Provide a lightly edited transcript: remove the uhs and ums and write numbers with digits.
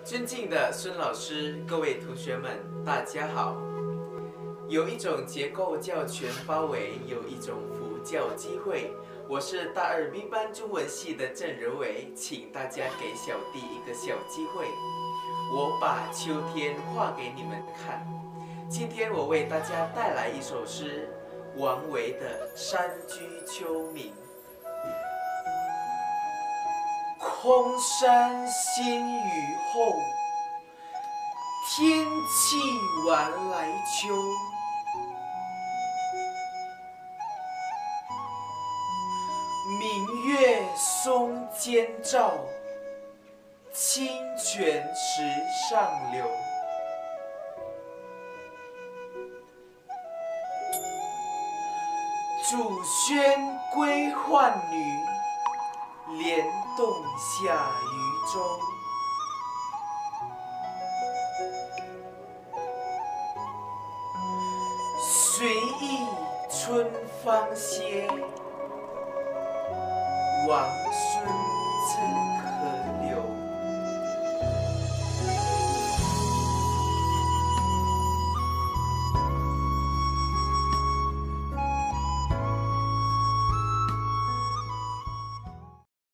尊敬的孙老师，各位同学们，大家好。有一种结构叫全包围，有一种符叫机会。我是大2 B 班中文系的郑仁伟，请大家给小弟一个小机会，我把秋天画给你们看。今天我为大家带来一首诗，王维的《山居秋暝》。空山新雨后，天气晚来秋。明月松间照，清泉石上流。主轩归浣女，莲动下渔舟。随意春芳歇，王